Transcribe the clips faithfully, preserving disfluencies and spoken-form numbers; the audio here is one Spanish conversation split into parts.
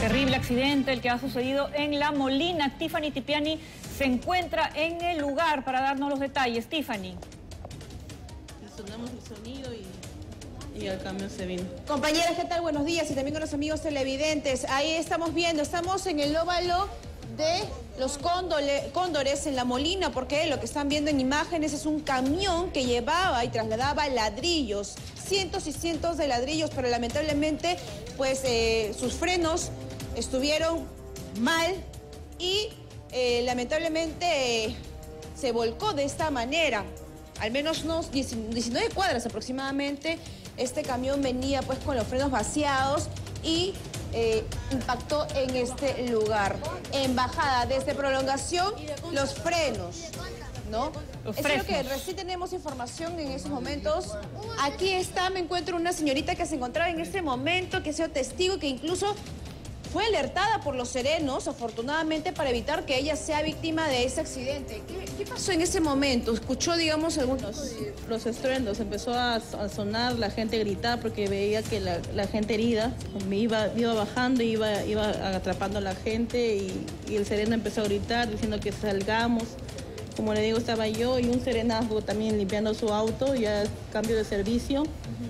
Terrible accidente el que ha sucedido en La Molina. Tiffany Tipiani se encuentra en el lugar para darnos los detalles. Tiffany. Sonamos el sonido y, y el camión se vino. Compañeras, ¿qué tal? Buenos días y también con los amigos televidentes. Ahí estamos viendo, estamos en el óvalo de los cóndole, cóndores en La Molina, porque lo que están viendo en imágenes es un camión que llevaba y trasladaba ladrillos, cientos y cientos de ladrillos, pero lamentablemente pues eh, sus frenos estuvieron mal y eh, lamentablemente eh, se volcó de esta manera. Al menos unos diecinueve cuadras aproximadamente, este camión venía pues con los frenos vaciados y eh, impactó en este lugar. En bajada, desde prolongación, los frenos, ¿no? Los es frenos. lo que recién tenemos información en esos momentos. Aquí está, me encuentro una señorita que se encontraba en este momento, que ha sido testigo, que incluso fue alertada por los serenos, afortunadamente, para evitar que ella sea víctima de ese accidente. ¿Qué, qué pasó en ese momento? ¿Escuchó, digamos, algunos...? Los, los estruendos, empezó a, a sonar, la gente gritar porque veía que la, la gente herida iba, iba bajando, iba, iba atrapando a la gente y, y el sereno empezó a gritar diciendo que salgamos. Como le digo, estaba yo y un serenazgo también limpiando su auto, ya cambio de servicio.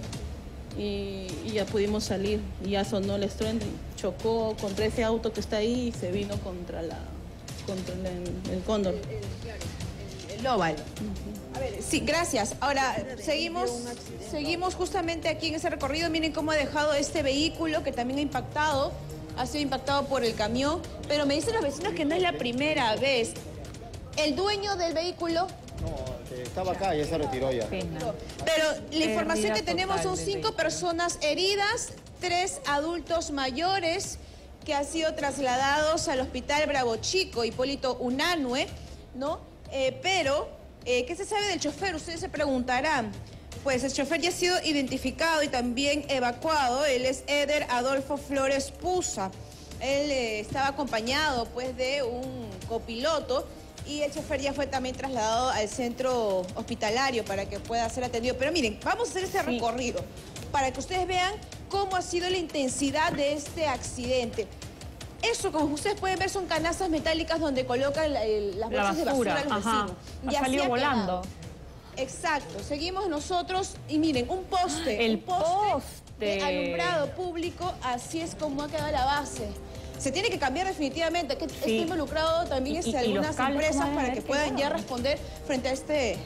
Y, y ya pudimos salir, y ya sonó el estruendo, y chocó contra ese auto que está ahí y se vino contra, la, contra el, el cóndor. El, el, claro, el, el óvalo. Uh-huh. A ver, sí, gracias. Ahora, seguimos, seguimos justamente aquí en ese recorrido. Miren cómo ha dejado este vehículo que también ha impactado, ha sido impactado por el camión, pero me dicen los vecinos que no es la primera vez. El dueño del vehículo... No, estaba acá y ya se retiró ya. Pero, pero la información que tenemos son cinco personas heridas, tres adultos mayores que han sido trasladados al hospital Bravo Chico, Hipólito Unanue, ¿no? Eh, pero, eh, ¿qué se sabe del chofer? Ustedes se preguntarán. Pues el chofer ya ha sido identificado y también evacuado. Él es Eder Adolfo Flores Puza. Él eh, estaba acompañado pues de un copiloto. Y el chofer ya fue también trasladado al centro hospitalario para que pueda ser atendido. Pero miren, vamos a hacer este sí. recorrido para que ustedes vean cómo ha sido la intensidad de este accidente. Eso, como ustedes pueden ver, son canastas metálicas donde colocan la, el, las bolsas de basura a los vecinos. Y ha salido volando. Exacto. Seguimos nosotros y miren, un poste. El un poste, poste de alumbrado público, así es como ha quedado la base. Se tiene que cambiar definitivamente, que sí. está involucrado también y, este, y, algunas y empresas para que puedan ya responder frente a este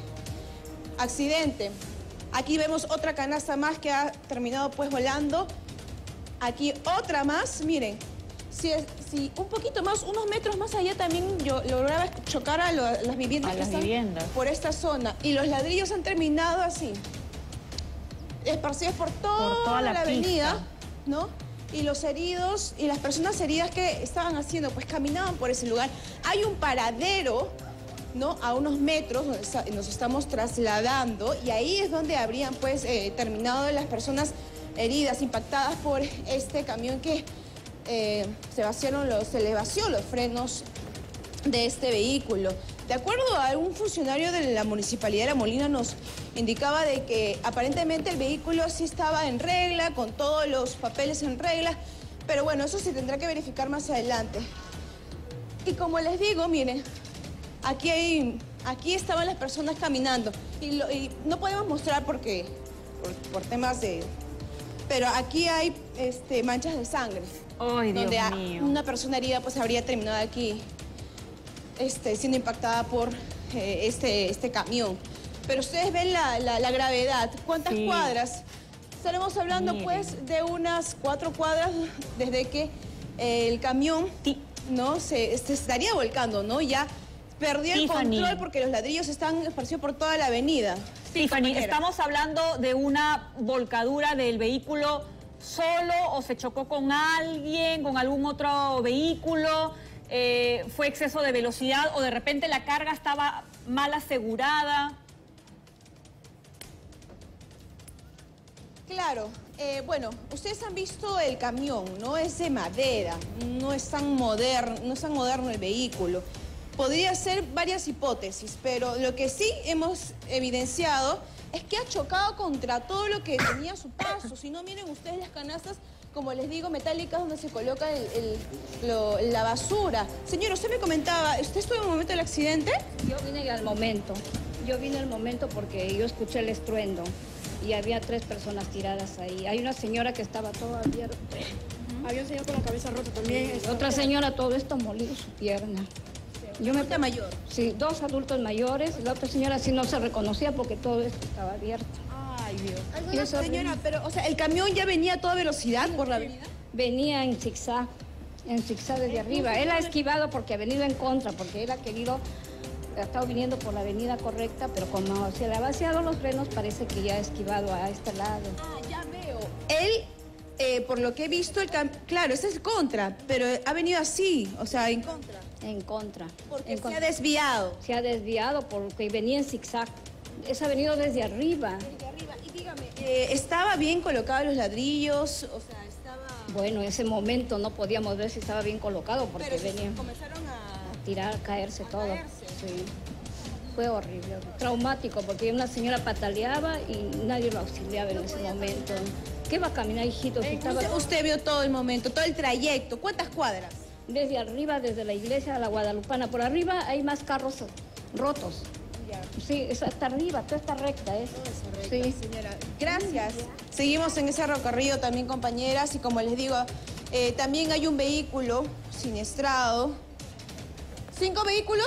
accidente. Aquí vemos otra canasta más que ha terminado pues volando. Aquí otra más, miren, si, si un poquito más, unos metros más allá también yo lograba chocar a, lo, a las viviendas a que las están viviendas. por esta zona. Y los ladrillos han terminado así, esparcidos por toda, por toda la, la avenida, pista. ¿no? Y los heridos y las personas heridas que estaban haciendo, pues caminaban por ese lugar. Hay un paradero, ¿no? A unos metros donde nos estamos trasladando y ahí es donde habrían pues eh, terminado las personas heridas, impactadas por este camión que eh, se vaciaron los, se le vació los frenos de este vehículo. De acuerdo a un funcionario de la Municipalidad de La Molina nos indicaba de que aparentemente el vehículo sí estaba en regla, con todos los papeles en regla, pero bueno, eso se tendrá que verificar más adelante. Y como les digo, miren, aquí, hay, aquí estaban las personas caminando y, lo, y no podemos mostrar porque, por, por temas de... Pero aquí hay este, manchas de sangre. ¡Ay, Dios donde mío! Una persona herida pues habría terminado aquí este, siendo impactada por eh, este, este camión. Pero ustedes ven la, la, la gravedad. ¿Cuántas sí. cuadras? Estaremos hablando Miren. pues de unas cuatro cuadras desde que eh, el camión sí. no se, se estaría volcando, ¿no? Ya perdió el Tiffany. control porque los ladrillos están esparcidos por toda la avenida. Tiffany, ¿estamos hablando de una volcadura del vehículo solo o se chocó con alguien, con algún otro vehículo? Eh, ¿Fue exceso de velocidad o de repente la carga estaba mal asegurada? Claro, eh, bueno, ustedes han visto el camión, no es de madera, no es tan moderno, no es tan moderno el vehículo. Podría ser varias hipótesis, pero lo que sí hemos evidenciado es que ha chocado contra todo lo que tenía a su paso. Si no, miren ustedes las canastas, como les digo, metálicas donde se coloca el, el, lo, la basura. Señor, usted me comentaba, ¿usted estuvo en el momento del accidente? Yo vine al momento, yo vine al momento porque yo escuché el estruendo y había tres personas tiradas ahí. Hay una señora que estaba toda abierta. Uh-huh. Había un señor con la cabeza rota también. Y otra señora, todo esto molido su pierna. Yo me... mayor? Sí, dos adultos mayores. La otra señora sí no se reconocía porque todo esto estaba abierto. Ay, Dios. Y eso... Señora, pero, o sea, ¿el camión ya venía a toda velocidad por la avenida? Venía en zigzag, en zigzag desde arriba. Él ha esquivado porque ha venido en contra, porque él ha querido, ha estado viniendo por la avenida correcta, pero como se le ha vaciado los frenos, parece que ya ha esquivado a este lado. Ah, ya veo. Él, eh, por lo que he visto, el cam... claro, ese es contra, pero ha venido así, o sea, en contra. En contra. Porque en se contra. ha desviado. Se ha desviado porque venía en zigzag. Es ha venido desde arriba. Desde arriba. Y dígame, eh, ¿estaba bien colocados los ladrillos? O sea, estaba... Bueno, en ese momento no podíamos ver si estaba bien colocado porque pero venía comenzaron a... a tirar, a caerse a todo. caerse. Sí. Fue horrible, traumático, porque una señora pataleaba y nadie lo auxiliaba en ese momento. ¿Qué va a caminar, hijito? Si Eh, estaba usted, usted vio todo el momento, todo el trayecto. ¿Cuántas cuadras? desde arriba, desde la iglesia a la Guadalupana. Por arriba hay más carros rotos. Sí, es hasta arriba, toda esta recta es. Sí. Señora, gracias. Seguimos en ese recorrido también, compañeras, y como les digo, eh, también hay un vehículo siniestrado. ¿Cinco vehículos?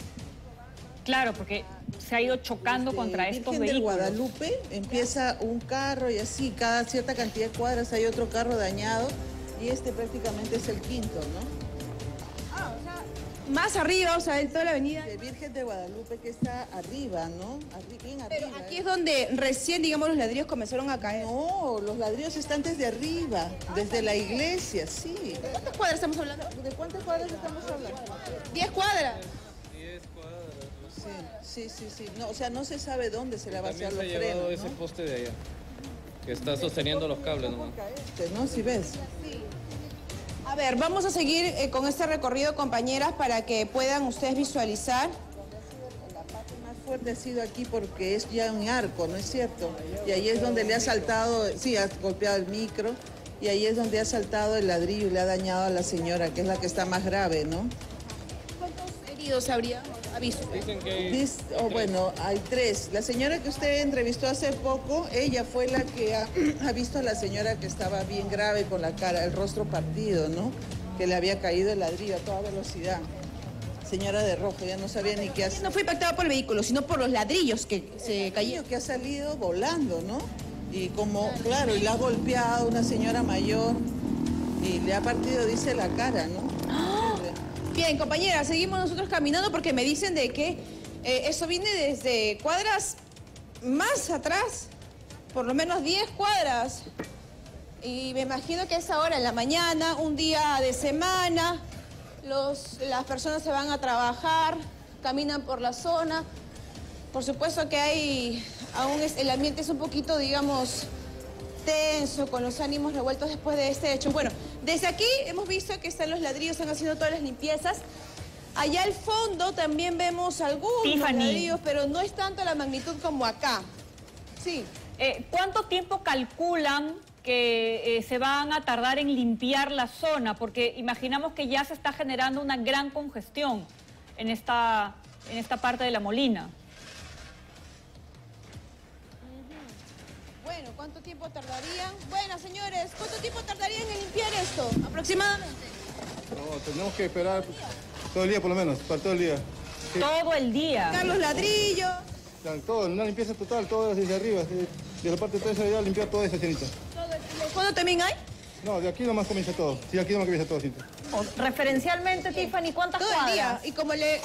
Claro, porque se ha ido chocando Desde contra estos Virgen del vehículos. Guadalupe empieza un carro y así, cada cierta cantidad de cuadras hay otro carro dañado y este prácticamente es el quinto, ¿no? Ah, o sea, más arriba, o sea, en toda la avenida. De Virgen de Guadalupe que está arriba, ¿no? Arri- bien Pero arriba. aquí ¿eh? es donde recién, digamos, los ladrillos comenzaron a caer. No, los ladrillos están desde arriba, desde la iglesia, sí. ¿De cuántas cuadras estamos hablando? ¿De cuántas cuadras estamos hablando? ¿Diez cuadras? Sí, sí, sí, sí. No, o sea, no se sabe dónde se le va a También vaciar se los ha llevado frenos, ese ¿no? poste de allá, que está sosteniendo los cables nomás. Caerte, ¿no? Si ves. A ver, vamos a seguir eh, con este recorrido, compañeras, para que puedan ustedes visualizar. La parte más fuerte ha sido aquí porque es ya un arco, ¿no es cierto? Y ahí es donde le ha saltado, sí, ha golpeado el micro, y ahí es donde ha saltado el ladrillo y le ha dañado a la señora, que es la que está más grave, ¿no? ¿Cuántos heridos habría visto? Dicen que hay Dis- oh, bueno, hay tres. La señora que usted entrevistó hace poco, ella fue la que ha, ha visto a la señora que estaba bien grave con la cara, el rostro partido, ¿no? Que le había caído el ladrillo a toda velocidad. Señora de rojo, ya no sabía ni qué hacer. No fue impactada por el vehículo, sino por los ladrillos que se cayeron. Que ha salido volando, ¿no? Y como, claro, y la ha golpeado una señora mayor y le ha partido, dice, la cara, ¿no? Bien, compañeras, seguimos nosotros caminando porque me dicen de que eh, eso viene desde cuadras más atrás, por lo menos diez cuadras. Y me imagino que a esa hora, en la mañana, un día de semana, los, las personas se van a trabajar, caminan por la zona. Por supuesto que hay, aún es, el ambiente es un poquito, digamos, tenso, con los ánimos revueltos después de este hecho. Bueno, desde aquí hemos visto que están los ladrillos, están haciendo todas las limpiezas. Allá al fondo también vemos algunos Tiffany. ladrillos, pero no es tanto la magnitud como acá. Sí. Eh, ¿Cuánto tiempo calculan que eh, se van a tardar en limpiar la zona? Porque imaginamos que ya se está generando una gran congestión en esta, en esta parte de La Molina. Bueno, ¿cuánto tiempo tardarían? Bueno, señores, ¿cuánto tiempo tardarían en limpiar esto? Aproximadamente. No, tenemos que esperar todo el día por lo menos, para todo el día. Sí. Todo el día. Sacar los ladrillos. Todo, una limpieza total, todo desde arriba, de, de la parte trasera allá, limpiar toda esa cenita. Todo el- ¿Y el fondo también hay? No, de aquí nomás comienza todo. Sí, aquí nomás comienza todo, Cintia. O, referencialmente, Tiffany, ¿cuántas Todo el día. cuadras? Y como le...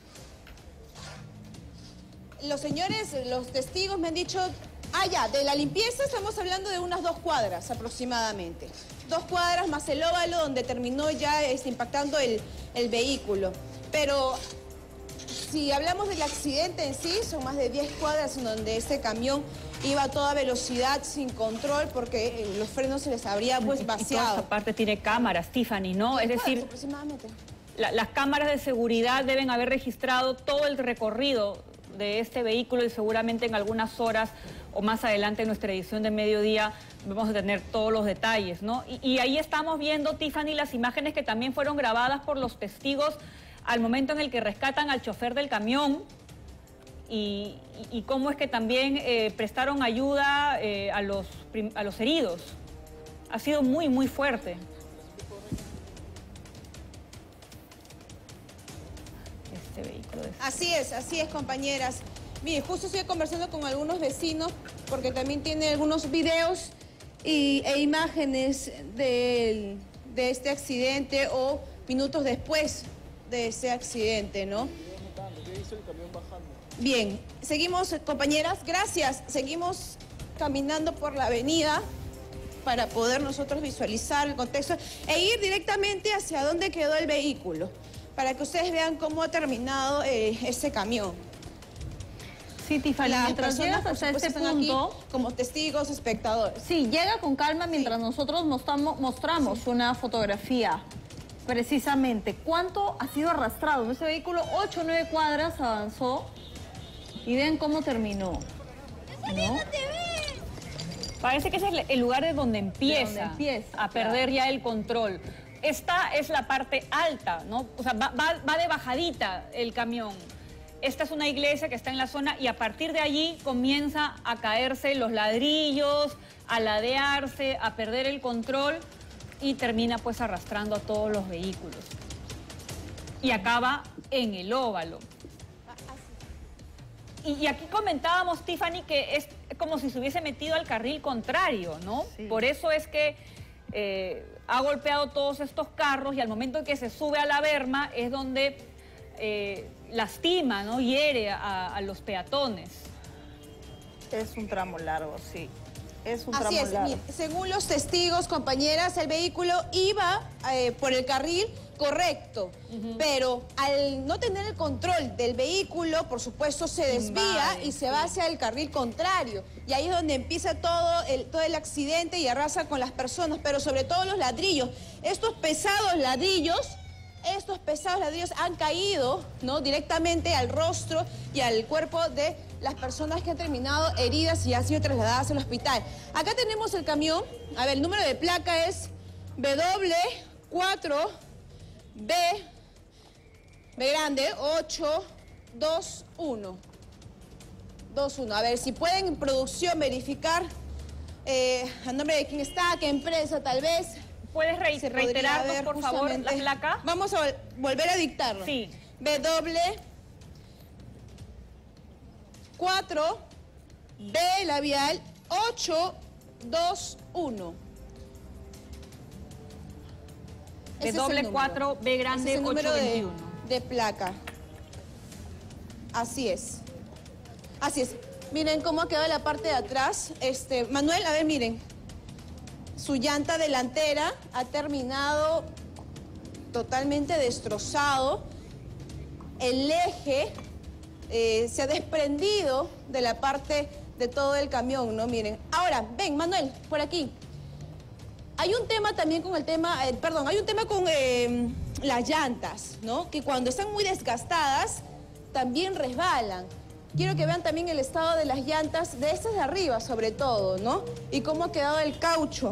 Los señores, los testigos me han dicho... Ah, ya, de la limpieza estamos hablando de unas dos cuadras aproximadamente. Dos cuadras más el óvalo donde terminó ya este, impactando el, el vehículo. Pero si hablamos del accidente en sí, son más de diez cuadras en donde este camión iba a toda velocidad sin control porque eh, los frenos se les habría pues Y toda vaciado. esta parte tiene cámaras, Tiffany, ¿no? Es Diez decir, cuadras aproximadamente. la- las cámaras de seguridad deben haber registrado todo el recorrido de este vehículo y seguramente en algunas horas o más adelante en nuestra edición de mediodía vamos a tener todos los detalles, ¿no? Y, y ahí estamos viendo, Tiffany, las imágenes que también fueron grabadas por los testigos al momento en el que rescatan al chofer del camión y, y, y cómo es que también eh, prestaron ayuda eh, a, los, a los heridos. Ha sido muy, muy fuerte. Este vehículo es... Así es, así es, compañeras. Mire, justo estoy conversando con algunos vecinos porque también tiene algunos videos y, e imágenes de, de este accidente o minutos después de ese accidente, ¿no? Bien, seguimos, compañeras, gracias. Seguimos caminando por la avenida para poder nosotros visualizar el contexto e ir directamente hacia dónde quedó el vehículo, para que ustedes vean cómo ha terminado eh, ese camión. Sí, Tiffany, Las mientras personas, llegas hasta por este supuesto, están punto... aquí como testigos, espectadores. Sí, llega con calma mientras Sí. nosotros mostramos, mostramos Sí. una fotografía. Precisamente, ¿cuánto ha sido arrastrado? Ese vehículo, ocho o nueve cuadras avanzó y ven cómo terminó, ¿no? Parece que ese es el lugar de donde empieza, De donde empieza, a perder ya el control. Esta es la parte alta, ¿no? O sea, va, va, va de bajadita el camión. Esta es una iglesia que está en la zona y a partir de allí comienza a caerse los ladrillos, a ladearse, a perder el control y termina pues arrastrando a todos los vehículos. Y acaba en el óvalo. Y, y aquí comentábamos, Tiffany, que es como si se hubiese metido al carril contrario, ¿no? Sí. Por eso es que eh, ha golpeado todos estos carros y al momento en que se sube a la berma es donde eh, lastima, ¿no? Hiere a, a los peatones. Es un tramo largo, sí. Es un Así tramo es, largo. mire, según los testigos, compañeras, el vehículo iba eh, por el carril correcto, uh-huh. pero al no tener el control del vehículo, por supuesto, se desvía Invade, y se sí. va hacia el carril contrario. Y ahí es donde empieza todo el, todo el accidente y arrasa con las personas, pero sobre todo los ladrillos. Estos pesados ladrillos, estos pesados ladrillos han caído, ¿no?, directamente al rostro y al cuerpo de las personas que han terminado heridas y han sido trasladadas al hospital. Acá tenemos el camión. A ver, el número de placa es W cuatro B, B grande, ocho dos uno. dos uno. A ver, si pueden en producción verificar eh, a nombre de quién está, qué empresa tal vez. ¿Puedes re Se podría reiterarnos, ver por favor, la justamente. placa? Vamos a vol volver a dictarlo. Sí. W cuatro B labial ocho dos uno. W cuatro B grande Ese es el número ocho de, veintiuno. de placa. Así es. Así es. Miren cómo ha quedado la parte de atrás. Este, Manuel, a ver, miren. Su llanta delantera ha terminado totalmente destrozado. El eje eh, se ha desprendido de la parte de todo el camión, ¿no? Miren. Ahora, ven, Manuel, por aquí. Hay un tema también con el tema, eh, perdón, hay un tema con eh, las llantas, ¿no? Que cuando están muy desgastadas, también resbalan. Quiero que vean también el estado de las llantas, de estas de arriba sobre todo, ¿no? Y cómo ha quedado el caucho.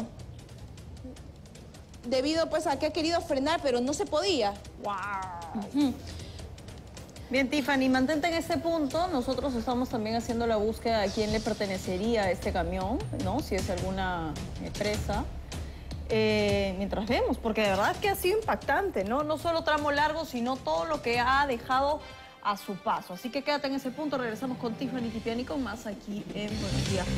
Debido pues a que ha querido frenar, pero no se podía. ¡Wow! Uh-huh. Bien, Tiffany, mantente en este punto. Nosotros estamos también haciendo la búsqueda de quién le pertenecería a este camión, ¿no? Si es alguna empresa. Eh, mientras vemos, porque de verdad que ha sido impactante, ¿no? No solo tramo largo, sino todo lo que ha dejado a su paso. Así que quédate en ese punto. Regresamos con Tiffany Tipiani con más aquí en Buenos Días.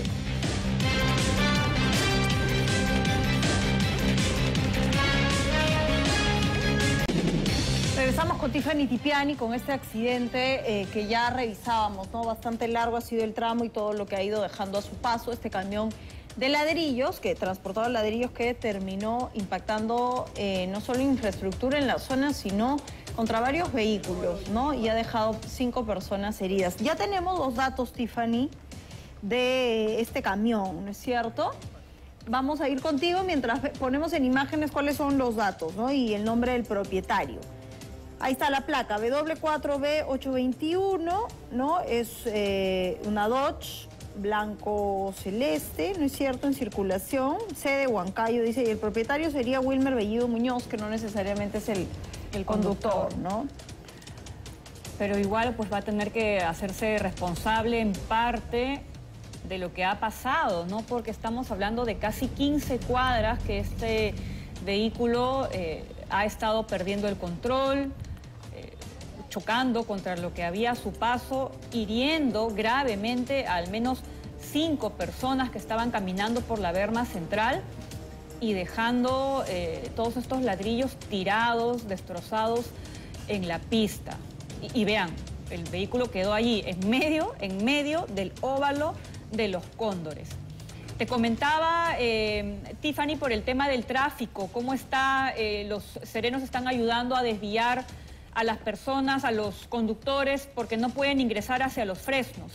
Regresamos con Tiffany Tipiani con este accidente eh, que ya revisábamos, ¿no? Bastante largo ha sido el tramo y todo lo que ha ido dejando a su paso este camión de ladrillos, que transportaba ladrillos, que terminó impactando eh, no solo infraestructura en la zona, sino contra varios vehículos, ¿no? Y ha dejado cinco personas heridas. Ya tenemos los datos, Tiffany, de este camión, ¿no es cierto? Vamos a ir contigo mientras ponemos en imágenes cuáles son los datos, ¿no? Y el nombre del propietario. Ahí está la placa, W cuatro B ocho veintiuno, ¿no? Es eh, una Dodge blanco celeste, ¿no es cierto?, en circulación, C de Huancayo, dice, y el propietario sería Wilmer Bellido Muñoz, que no necesariamente es el, el conductor, ¿no? Pero igual pues va a tener que hacerse responsable en parte de lo que ha pasado, ¿no? Porque estamos hablando de casi quince cuadras que este vehículo eh, ha estado perdiendo el control, eh, chocando contra lo que había a su paso, hiriendo gravemente a al menos cinco personas que estaban caminando por la berma central y dejando eh, todos estos ladrillos tirados, destrozados en la pista. Y, y vean, el vehículo quedó allí, en medio, en medio del óvalo de los Cóndores. Te comentaba, eh, Tiffany, por el tema del tráfico, cómo está, eh, los serenos están ayudando a desviar a las personas, a los conductores, porque no pueden ingresar hacia los fresnos.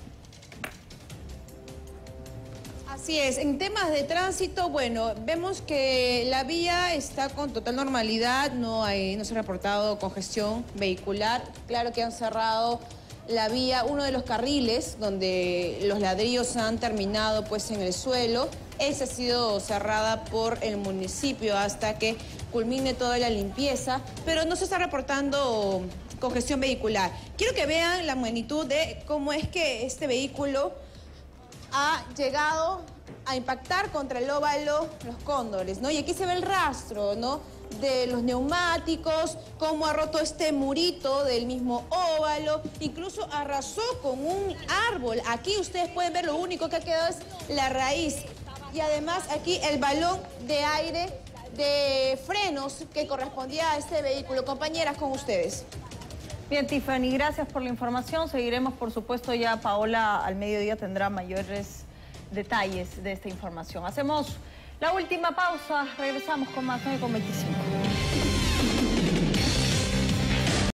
Así es, en temas de tránsito, bueno, vemos que la vía está con total normalidad, no, hay, no se ha reportado congestión vehicular. Claro que han cerrado la vía, uno de los carriles donde los ladrillos han terminado pues en el suelo. Esa ha sido cerrada por el municipio hasta que culmine toda la limpieza, pero no se está reportando congestión vehicular. Quiero que vean la magnitud de cómo es que este vehículo ha llegado a impactar contra el óvalo Los Cóndores, ¿no? Y aquí se ve el rastro, ¿no?, de los neumáticos, cómo ha roto este murito del mismo óvalo, incluso arrasó con un árbol. Aquí ustedes pueden ver, lo único que ha quedado es la raíz. Y además aquí el balón de aire de frenos que correspondía a este vehículo. Compañeras, con ustedes. Bien, Tiffany, gracias por la información. Seguiremos, por supuesto, ya Paola al mediodía tendrá mayores detalles de esta información. Hacemos la última pausa, regresamos con más nueve con veinticinco.